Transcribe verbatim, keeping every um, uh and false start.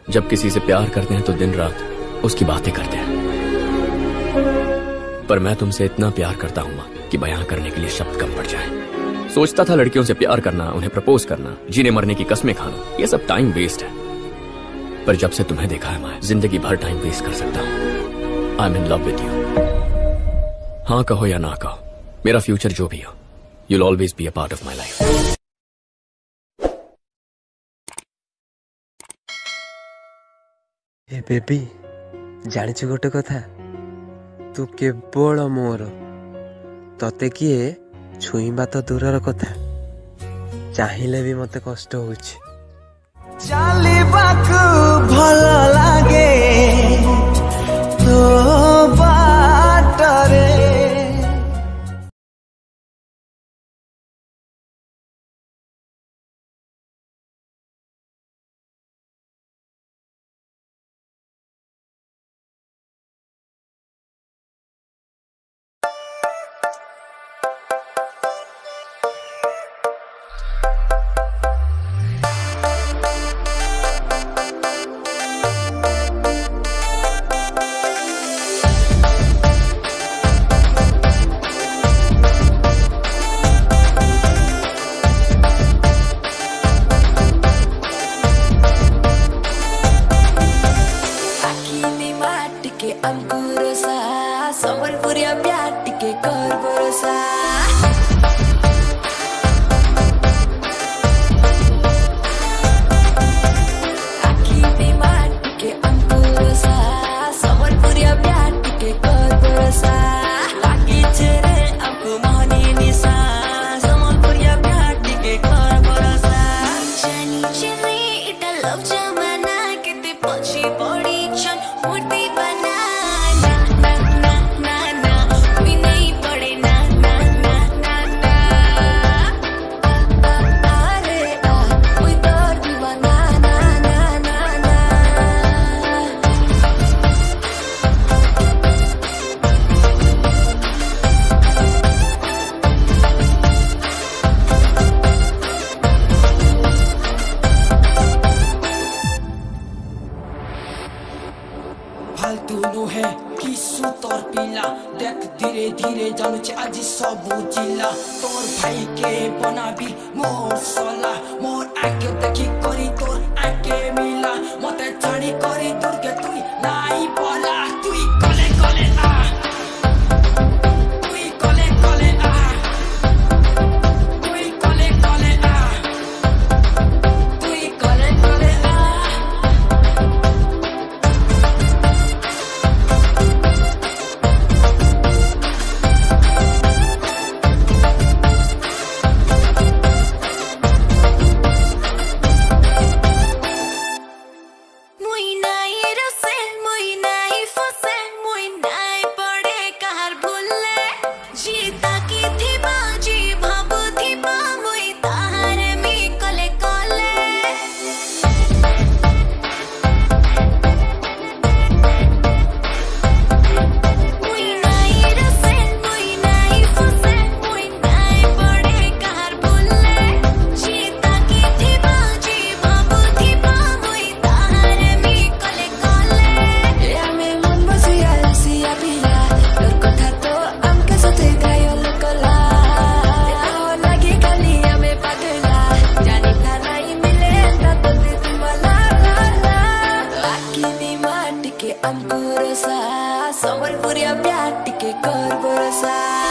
जब किसी से प्यार करते हैं तो दिन रात उसकी बातें करते हैं, पर मैं तुमसे इतना प्यार करता हूं मां कि बयां करने के लिए शब्द कम पड़ जाए। सोचता था लड़कियों से प्यार करना, उन्हें प्रपोज करना, जीने मरने की कस्में खाना, ये सब टाइम वेस्ट है। पर जब से तुम्हें देखा है मैं जिंदगी भर टाइम वेस्ट कर सकता हूं। I am in love with you. हाँ कहो या ना कहो, मेरा फ्यूचर जो भी हो, you'll always be a part of my life. ए बेबी, जानिछु गोटे कथा, तू केवल मोर, तते किए छुईबा तो दूरर कथा, चाहिले भी मते कष्ट होउछि। चालिबाकु भल लागे तो बाटरे। फालतू नुहे किसु तोर पिला देख धीरे धीरे जानुचे आज सब जिला तोर भाई के बनाबी मोर सोला मोर आके देखी करी तोर आके मिला मते छाड़ी करी दूर के तुई नाई पला तुई कले कले आ तुई कले कले आ तुई कले कले आ तुई कले कले आ Somewhere for your back, take a car for a